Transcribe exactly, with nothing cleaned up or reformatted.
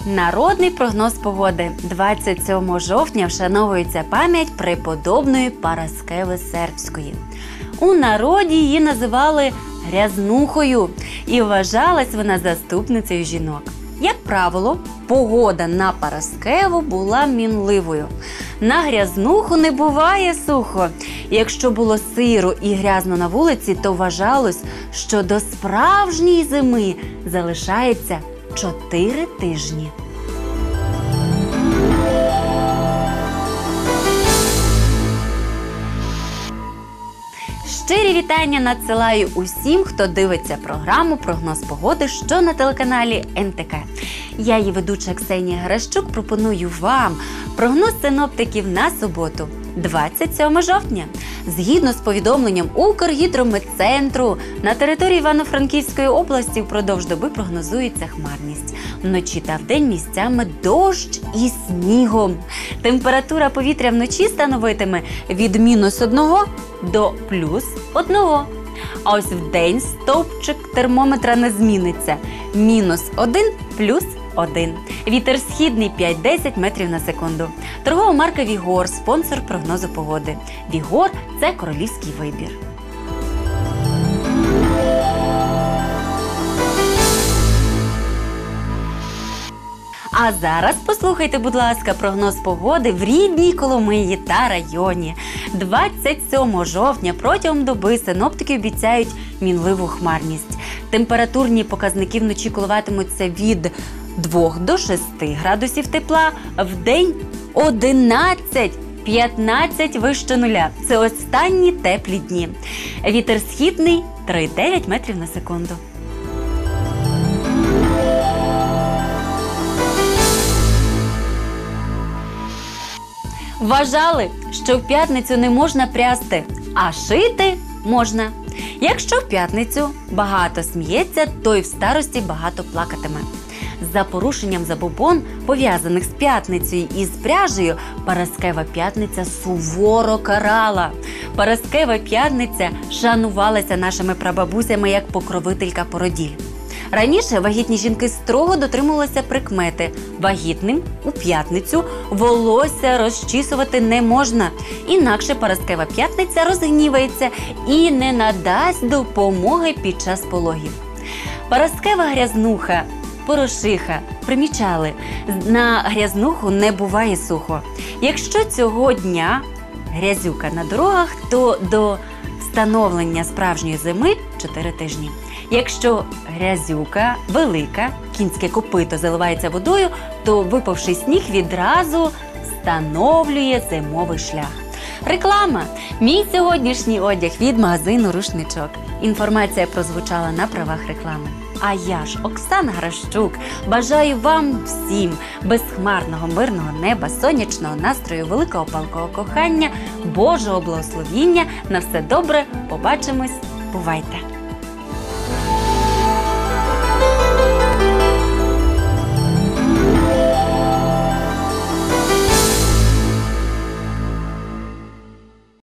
Народний прогноз погоди. двадцять сьомого жовтня вшановується пам'ять преподобної Параскеви Сербської. У народі її називали Грязнухою і вважалась вона заступницею жінок. Як правило, погода на Параскеву була мінливою. На Грязнуху не буває сухо. Якщо було сиро і грязно на вулиці, то вважалось, що до справжньої зими залишається чотири тижні. Щирі вітання надсилаю усім, хто дивиться програму «Прогноз погоди», що на телеканалі ен те ка. Я, її ведуча Ксенія Гращук, пропоную вам прогноз синоптиків на суботу, двадцять сьомого жовтня. Згідно з повідомленням Укргідрометцентру, на території Івано-Франківської області впродовж доби прогнозується хмарність. Вночі та вдень місцями дощ і снігом. Температура повітря вночі становитиме від мінус одного до плюс одного. А ось вдень стовпчик термометра не зміниться. мінус один, плюс один. Вітер східний п'ять-десять метрів на секунду. Торгова марка «Вігор» – спонсор прогнозу погоди. «Вігор» – це королівський вибір. А зараз послухайте, будь ласка, прогноз погоди в рідній Коломиї та районі. двадцять сьомого жовтня протягом доби синоптики обіцяють мінливу хмарність. Температурні показники вночі коливатимуться від двох до шести градусів тепла, вдень одинадцять-п'ятнадцять вище нуля. Це останні теплі дні. Вітер східний три-дев'ять метрів на секунду. Вважали, що в п'ятницю не можна прясти, а шити можна. Якщо в п'ятницю багато сміється, то й в старості багато плакатиме. За порушенням забобон, пов'язаних з п'ятницею і з пряжею, Параскева П'ятниця суворо карала. Параскева П'ятниця шанувалася нашими прабабусями як покровителька породіль. Раніше вагітні жінки строго дотримувалися прикмети: вагітним у п'ятницю волосся розчісувати не можна, інакше Параскева П'ятниця розгнівається і не надасть допомоги під час пологів. Параскева Грязнуха, Порошиха примічали: на Грязнуху не буває сухо. Якщо цього дня грязюка на дорогах, то до встановлення справжньої зими чотири тижні. Якщо грязюка велика, кінське копито заливається водою, то випавший сніг відразу встановлює зимовий шлях. Реклама. Мій сьогоднішній одяг від магазину «Рушничок». Інформація прозвучала на правах реклами. А я ж, Оксана Гращук, бажаю вам всім безхмарного, мирного неба, сонячного настрою, великого палкого кохання, Божого благословіння. На все добре. Побачимось. Бувайте!